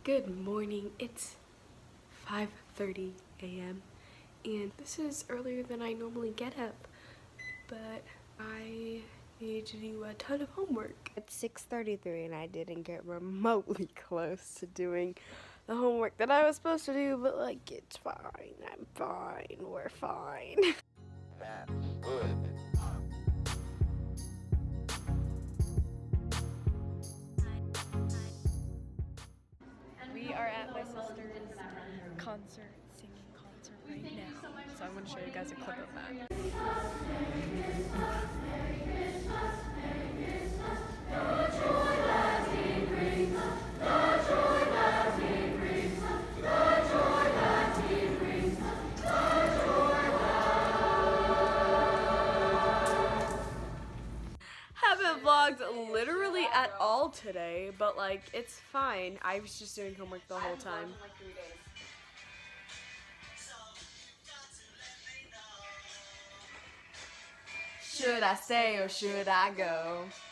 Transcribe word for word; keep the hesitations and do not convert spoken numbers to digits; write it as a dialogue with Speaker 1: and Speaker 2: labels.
Speaker 1: Good morning. It's five thirty a m and this is earlier than I normally get up, but I need to do a ton of homework. It's six thirty-three and I didn't get remotely close to doing the homework that I was supposed to do, but like, it's fine. I'm fine. We're fine. We are at my sister's concert, singing concert right now. So I'm going to show you guys a clip of that. Haven't vlogged literally at all today, but like, it's fine. I was just doing homework the whole time. Should I stay or should I go?